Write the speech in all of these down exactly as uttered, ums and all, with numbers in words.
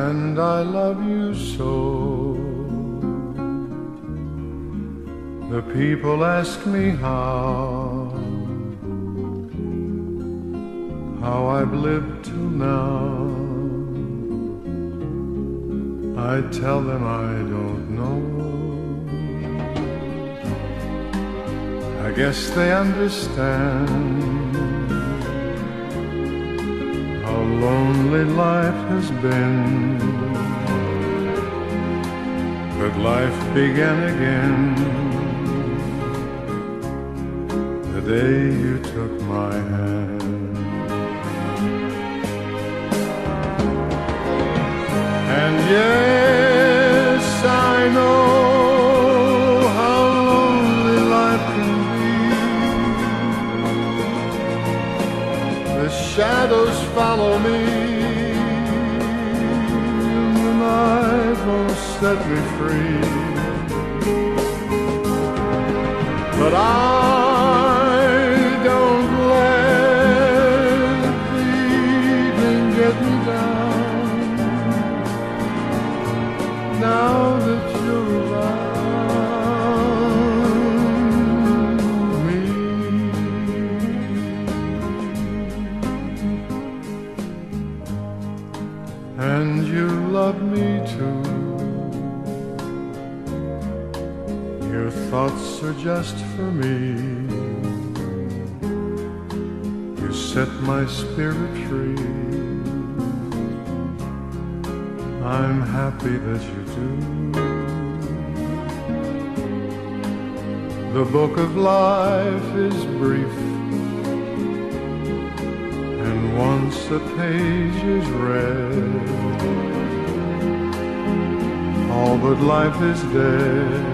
and I love you so. The people ask me how, how I've lived till now. I tell them I don't know. I guess they understand how lonely life has been. But life began again the day you took my hand. And yes, I know how lonely life can be. The shadows follow me, and the night won't set me free. But I don't let the evening get me down. Now that you're around me, and you love me too. Your thoughts are just for me. You set my spirit free. I'm happy that you do. The book of life is brief, and once a page is read, all but life is dead.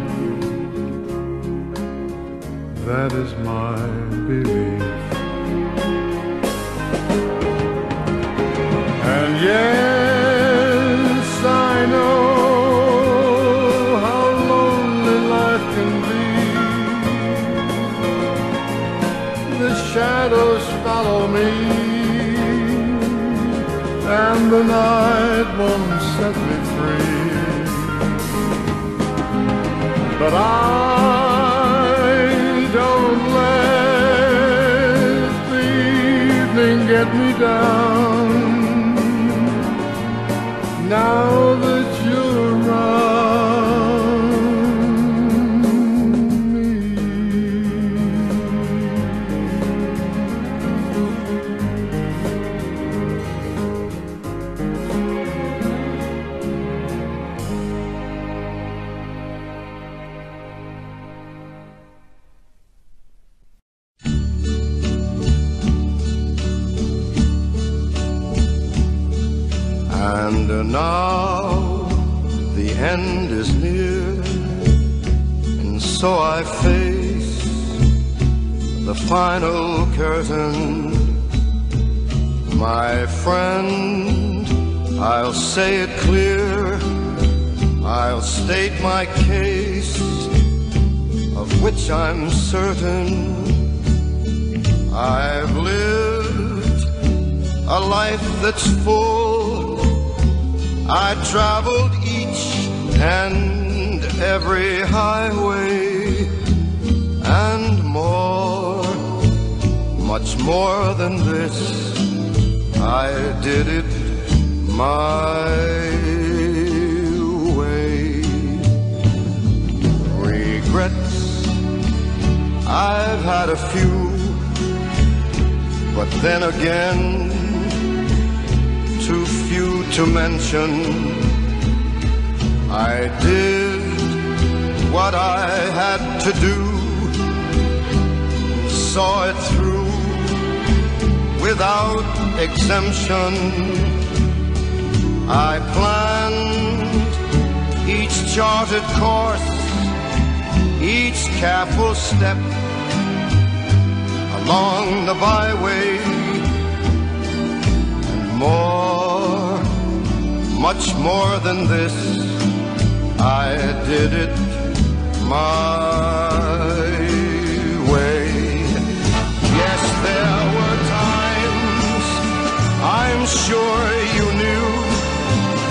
That is my belief. And yes, I know how lonely life can be. The shadows follow me, and the night won't set me free. But I don't let the evening get me down. Now that you're around me. And now the end is near, and so I face the final curtain. My friend, I'll say it clear, I'll state my case, of which I'm certain. I've lived a life that's full. I traveled each and every highway, and more, much more than this, I did it my way. Regrets, I've had a few, but then again, too few to mention. I did what I had to do, saw it through without exemption. I planned each charted course, each careful step along the byway, and more, much more than this, I did it my way. Yes, there were times, I'm sure you knew,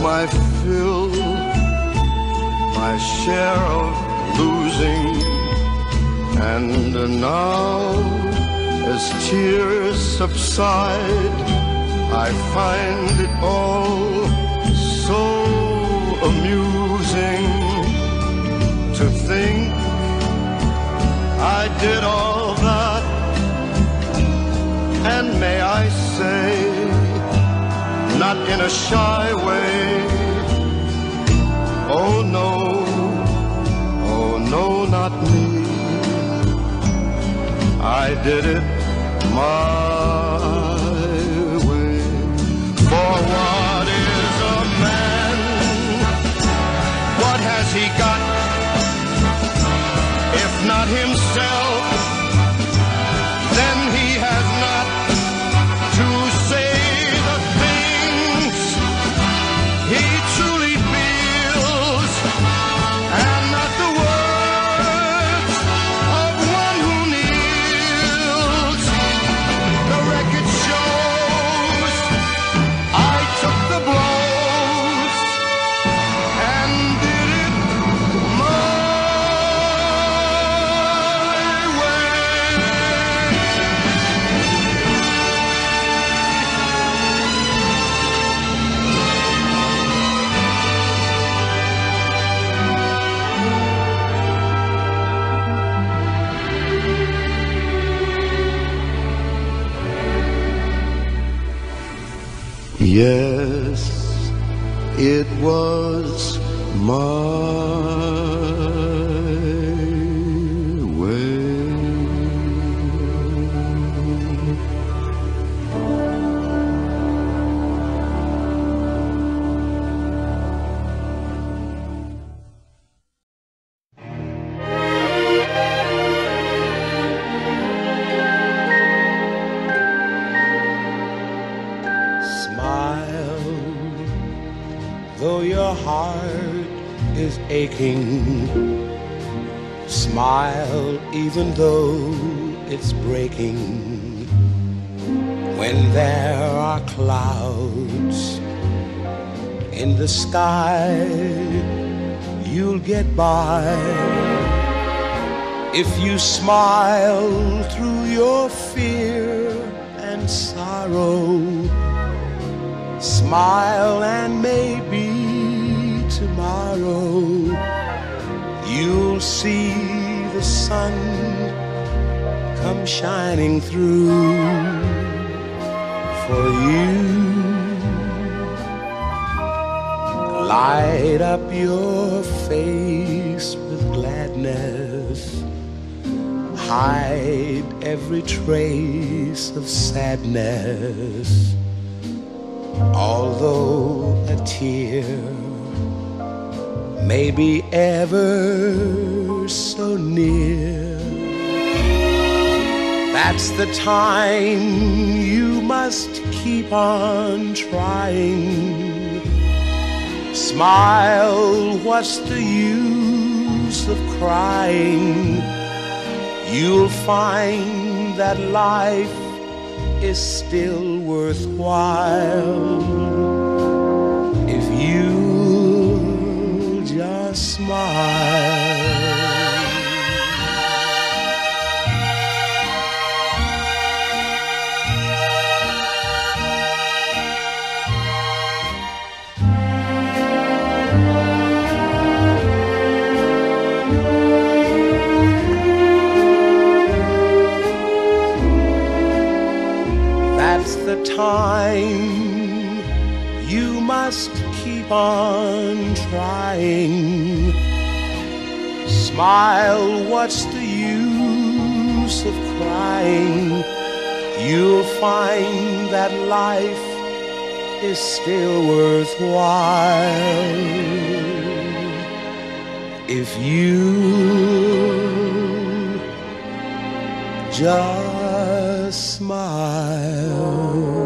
my fill, my share of losing, and now as tears subside, I find it all so amusing to think I did all that, and may I say, not in a shy way, oh no, oh no, not me. I did it my way. For what is a man? What has he got? If not himself, then he has not to say the things he truly feels, and not the words of one who kneels. The record shows I took the blows and did it my Yes, it was my way. Though your heart is aching, smile even though it's breaking. When there are clouds in the sky, you'll get by. If you smile through your fear and sorrow, smile and maybe tomorrow you'll see the sun come shining through for you. Light up your face with gladness, hide every trace of sadness. Although a tear may be ever so near, that's the time you must keep on trying. Smile, what's the use of crying? You'll find that life is still worthwhile if you just smile. That's the time you must keep on trying. Smile, what's the use of crying? You'll find that life is still worthwhile if you just smile.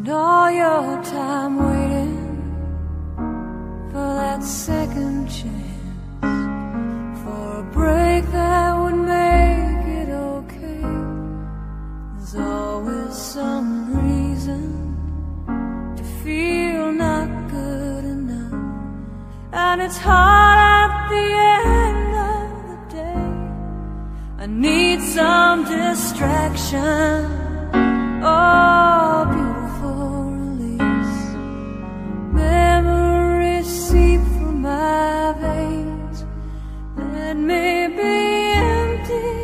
spend all your time waiting for that second chance, for a break that would make it okay. There's always some reason to feel not good enough, and it's hard at the end of the day. I need some distraction, oh, beautiful release. Memories seep through my veins. Let me be empty,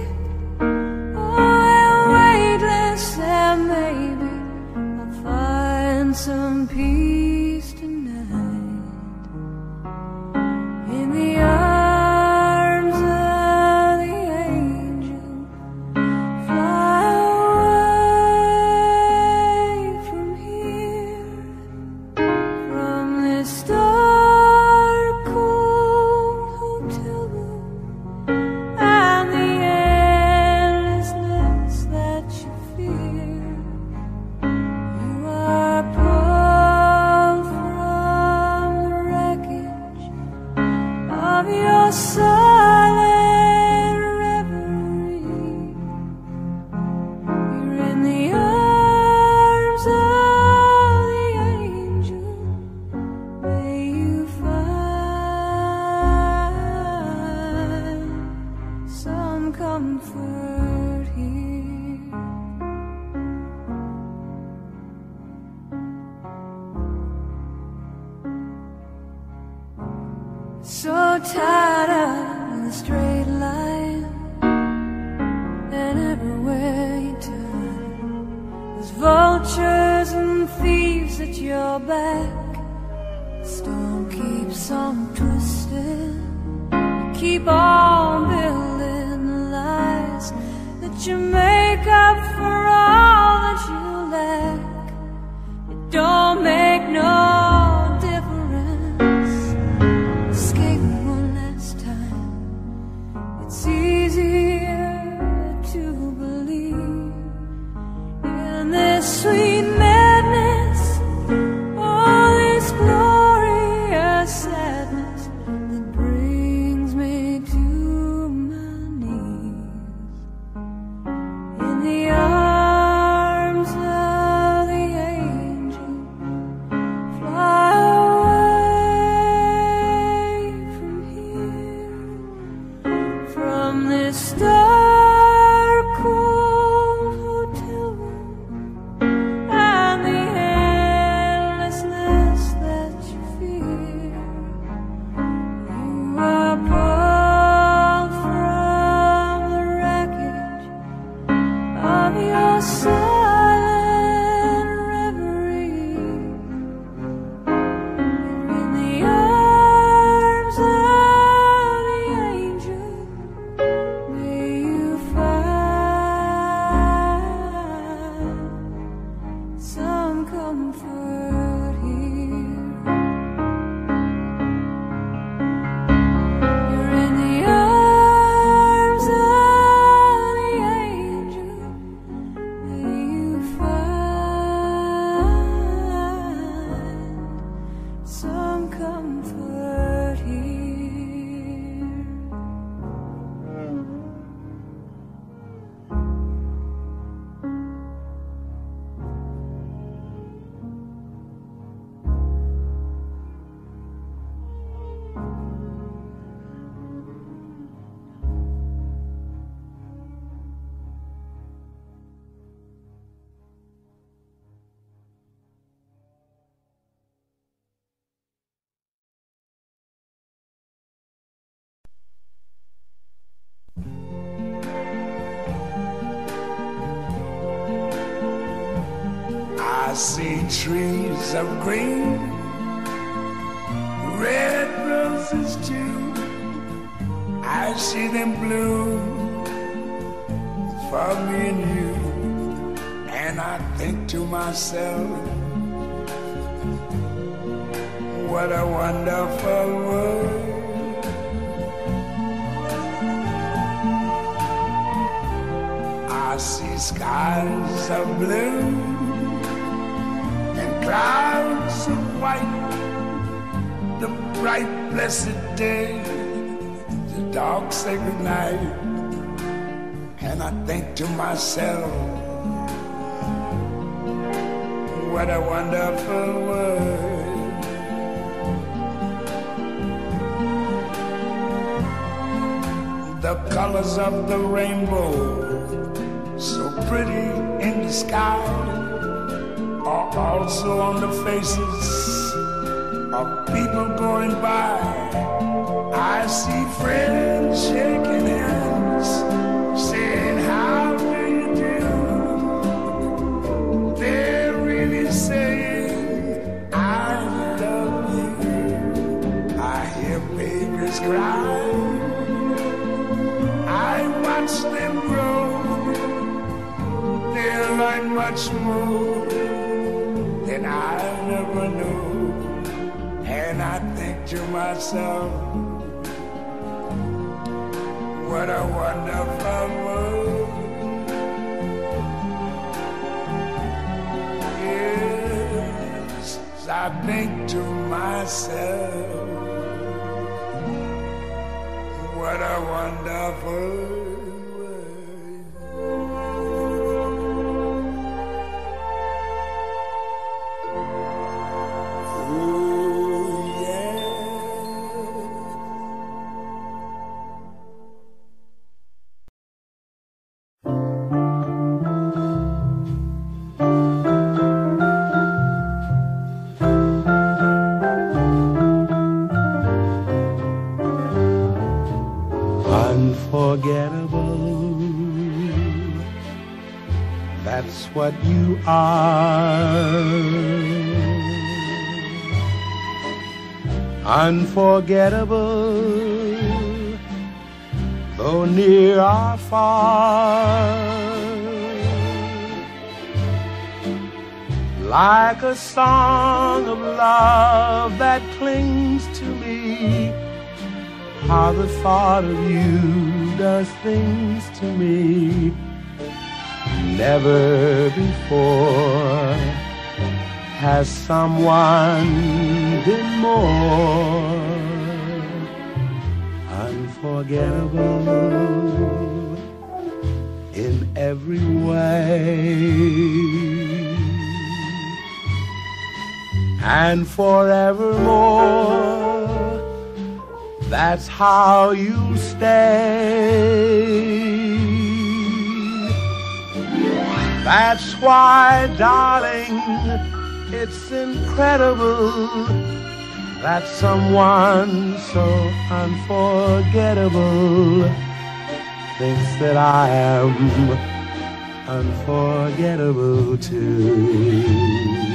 oh, weightless, and maybe I'll find some peace tonight in the arms of the angel. Fly away from here, from this dark, cold hotel room, and the endlessness that you fear. You are pulled from the wreckage of your silent reverie. You're in the arms of the angel. May you find some comfort here. So tired of the straight line, and everywhere you turn, there's vultures and thieves at your back. The storm keeps on twisting. You keep on building the lies that you make up for all that you lack. It don't make no difference. Escape one last time. It's easier to believe in this sweet madness, all this glorious sadness that brings me to my knees. In the arms of the angel, fly away from here, from this dark, cold hotel room, and the endlessness that you fear. You are pulled from the wreckage of your silent reverie. You're in the arms of the angel. May you find some comfort here. You're in the arms of the angel. May you find some comfort here. I see trees of green, red roses too. I see them bloom for me and you. And I think to myself, what a wonderful world. I see skies of blue, clouds of white, the bright blessed day, the dark sacred night. And I think to myself, what a wonderful world. The colors of the rainbow, so pretty in the sky, are also on the faces of people going by. I see friends shaking hands, saying, how do you do? They're really saying, I love you. I hear babies cry, I watch them grow. They learn much more than I never knew. And I think to myself, what a wonderful world. Yes, I think to myself, what a wonderful world. Unforgettable, that's what you are. Unforgettable, though near or far. Like a song of love that clings to me, how the thought of you does things to me. Never before has someone been more unforgettable in every way. And forevermore, that's how you stay. That's why, darling, it's incredible that someone so unforgettable thinks that I am unforgettable too.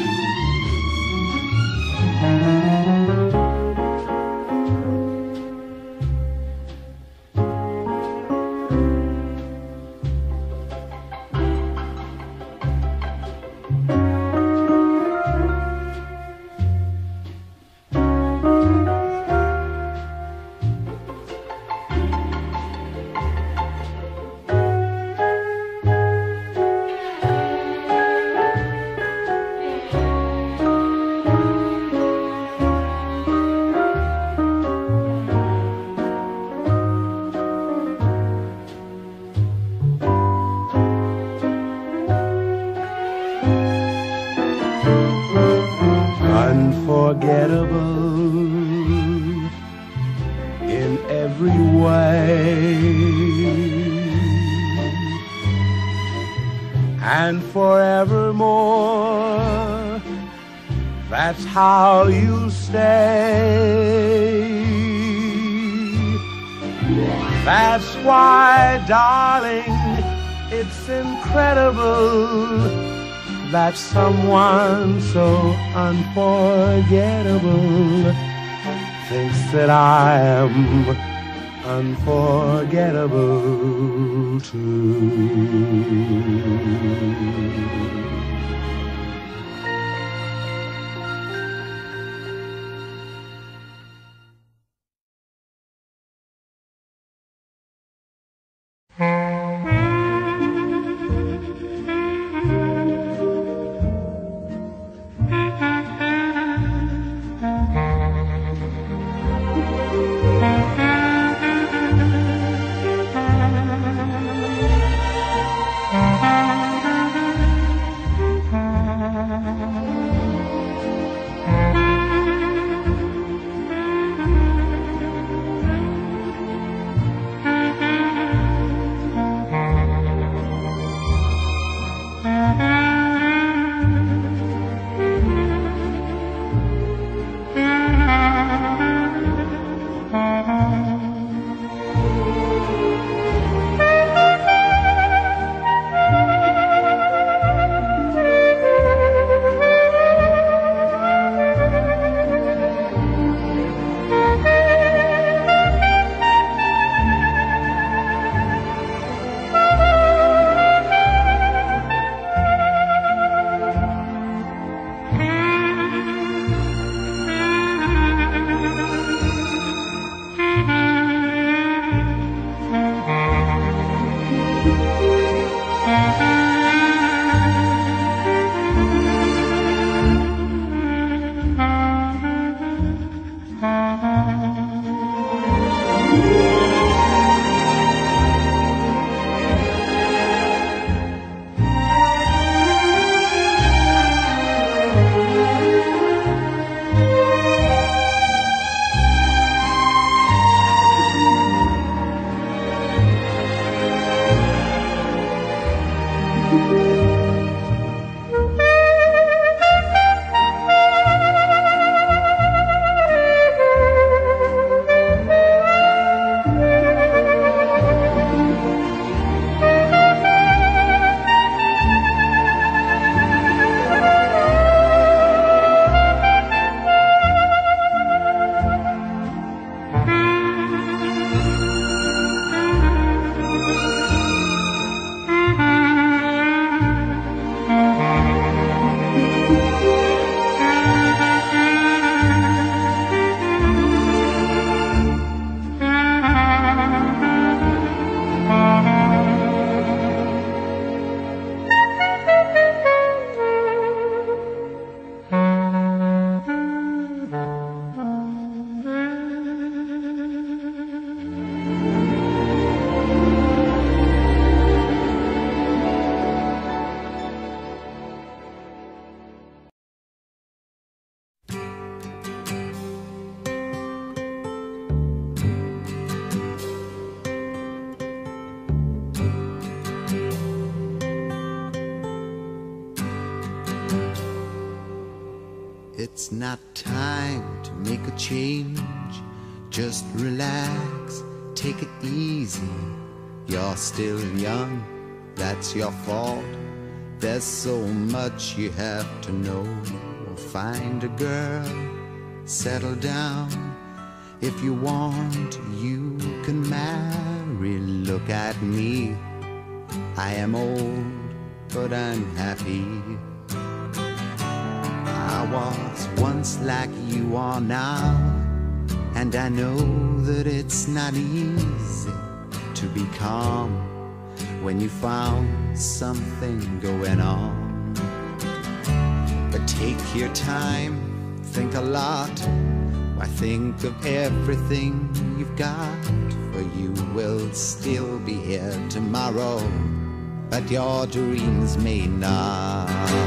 Unforgettable in every way, and forevermore, that's how you stay. That's why, darling, it's incredible that someone so unforgettable thinks that I am unforgettable too. Thank you. It's not time to make a change. Just relax, take it easy. You're still young, that's your fault. There's so much you have to know. Find a girl, settle down. If you want, you can marry. Look at me, I am old, but I'm happy. I was once like you are now, and I know that it's not easy to be calm when you found something going on. But take your time, think a lot. Why, think of everything you've got, for you will still be here tomorrow, but your dreams may not.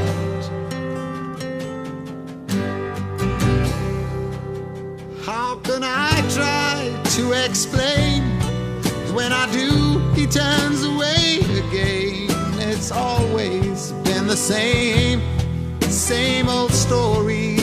How can I try to explain? When I do, he turns away again. It's always been the same, same old story.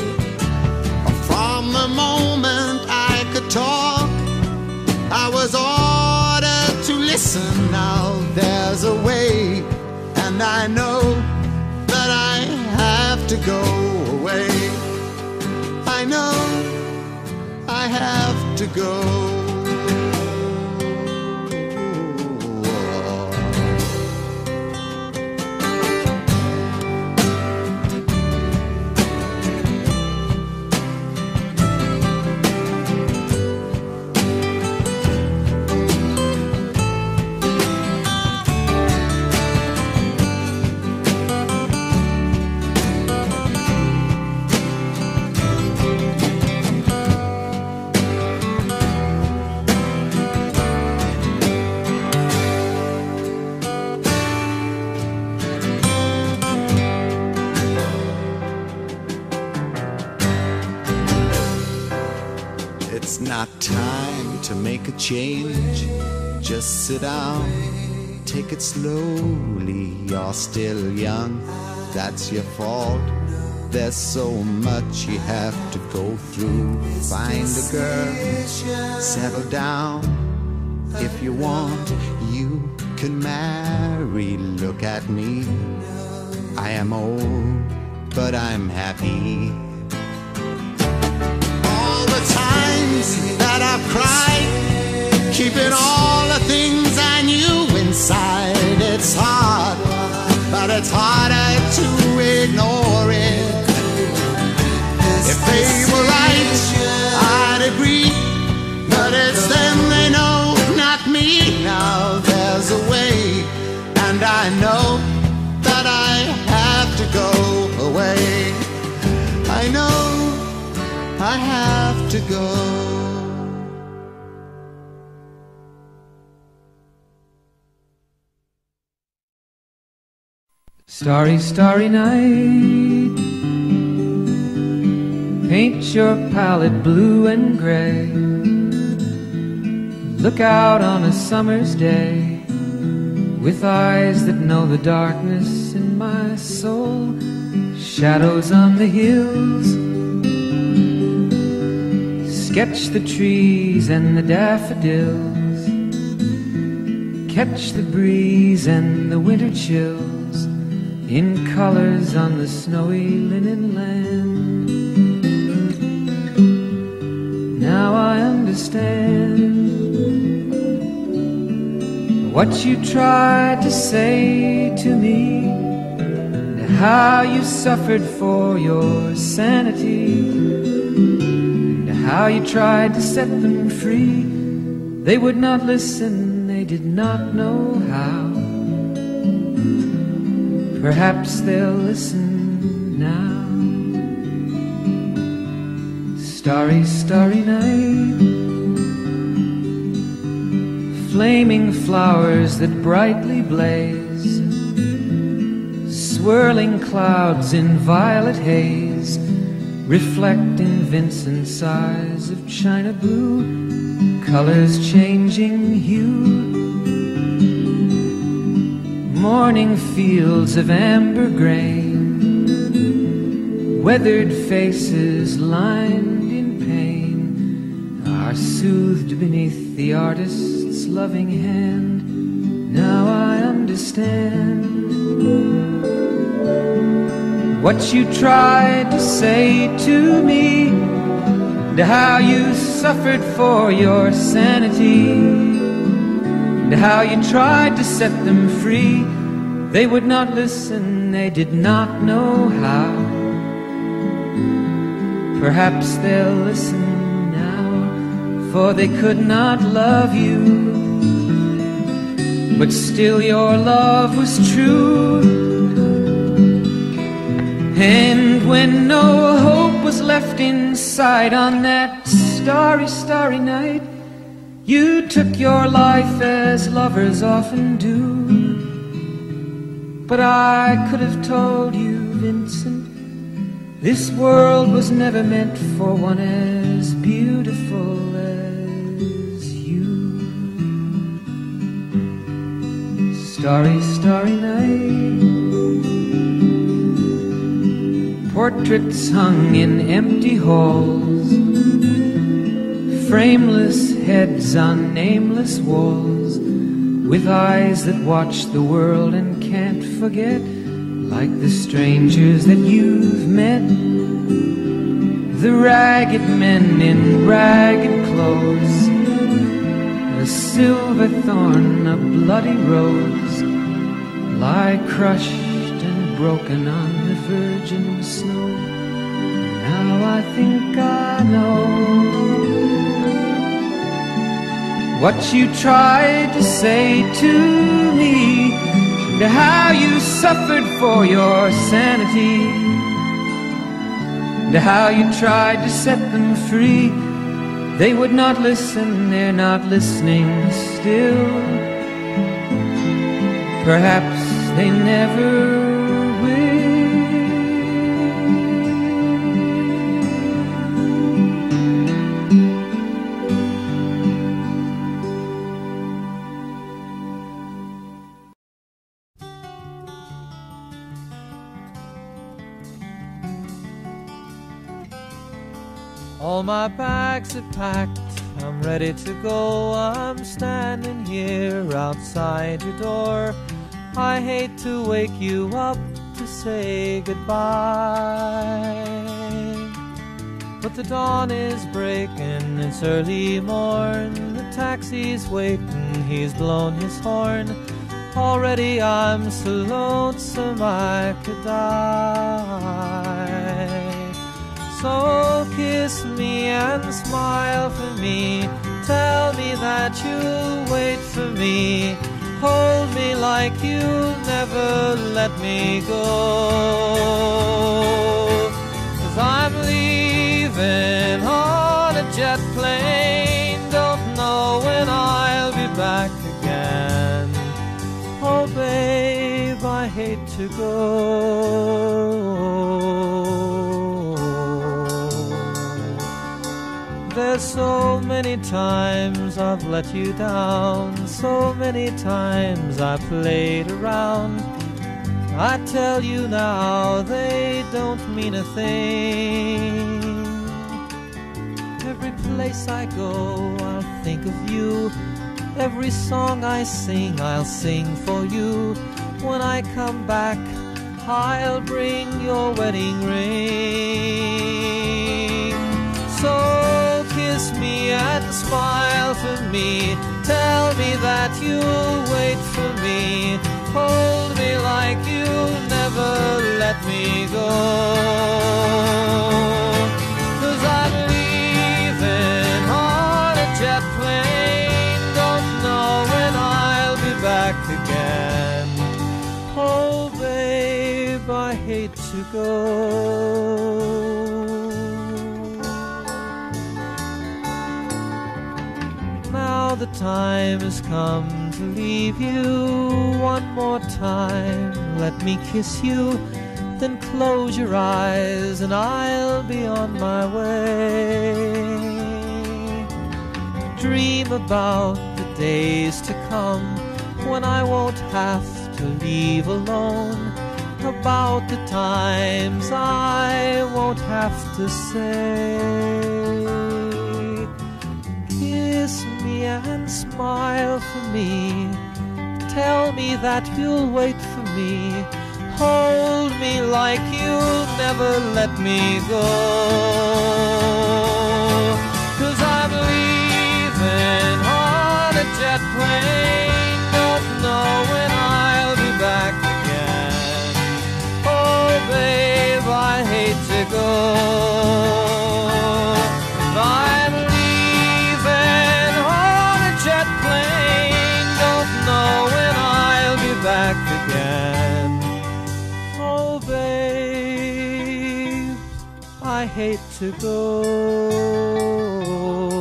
From the moment I could talk, I was ordered to listen. Now there's a way, and I know that I have to go away. I know I have to go. It's not time to make a change. Just sit down, take it slowly. You're still young, that's your fault. There's so much you have to go through. Find a girl, settle down. If you want, you can marry. Look at me, I am old, but I'm happy. All the times that I've cried, keeping all the things I knew inside. It's hard, but it's harder to ignore it. If they were right, I'd agree, but it's them they know, not me. Now there's a way, and I know that I have to go away. I know I have to go. Starry, starry night, paint your palette blue and gray. Look out on a summer's day with eyes that know the darkness in my soul. Shadows on the hills, sketch the trees and the daffodils, catch the breeze and the winter chills in colors on the snowy linen land. Now I understand what you tried to say to me, and how you suffered for your sanity, and how you tried to set them free. They would not listen, they did not know how. Perhaps they'll listen now. Starry, starry night, flaming flowers that brightly blaze, swirling clouds in violet haze, reflect in Vincent's eyes of china blue, colors changing hue. Morning fields of amber grain, weathered faces lined in pain are soothed beneath the artist's loving hand. Now I understand what you tried to say to me, and how you suffered for your sanity, and how you tried to set them free. They would not listen, they did not know how. Perhaps they'll listen now, for they could not love you, but still your love was true. And when no hope was left inside on that starry, starry night, you took your life as lovers often do. But I could have told you, Vincent, this world was never meant for one as beautiful as you. Starry, starry night, portraits hung in empty halls, frameless heads on nameless walls, with eyes that watch the world and can't forget, like the strangers that you've met, the ragged men in ragged clothes, a silver thorn, a bloody rose, lie crushed and broken on the virgin snow. Now I think I know what you tried to say to me, and how you suffered for your sanity, and how you tried to set them free. They would not listen, they're not listening still. Perhaps they never will. All my bags are packed, I'm ready to go. I'm standing here outside your door. I hate to wake you up to say goodbye, but the dawn is breaking, it's early morn. The taxi's waiting, he's blown his horn. Already I'm so lonesome I could die. So kiss me and smile for me, tell me that you'll wait for me, hold me like you'll never let me go. 'Cause I'm leaving on a jet plane, don't know when I'll be back again. Oh babe, I hate to go. There's so many times I've let you down, so many times I played around. I tell you now, they don't mean a thing. Every place I go, I'll think of you. Every song I sing, I'll sing for you. When I come back, I'll bring your wedding ring. So kiss me and smile for me, tell me that you'll wait for me, hold me like you'll never let me go. 'Cause I'm leaving on a jet plane, don't know when I'll be back again. Oh babe, I hate to go. Now the time has come to leave you. One more time, let me kiss you, then close your eyes and I'll be on my way. Dream about the days to come when I won't have to leave alone. about the times I won't have to say. Kiss me and smile for me. Tell me that you'll wait for me. Hold me like you'll never let me go. 'Cause I'm leaving on a jet plane. Don't know when I'll be back again. Oh, babe, I hate to go. I'm leaving on a jet plane. Don't know when I'll be back again. Oh, babe, I hate to go.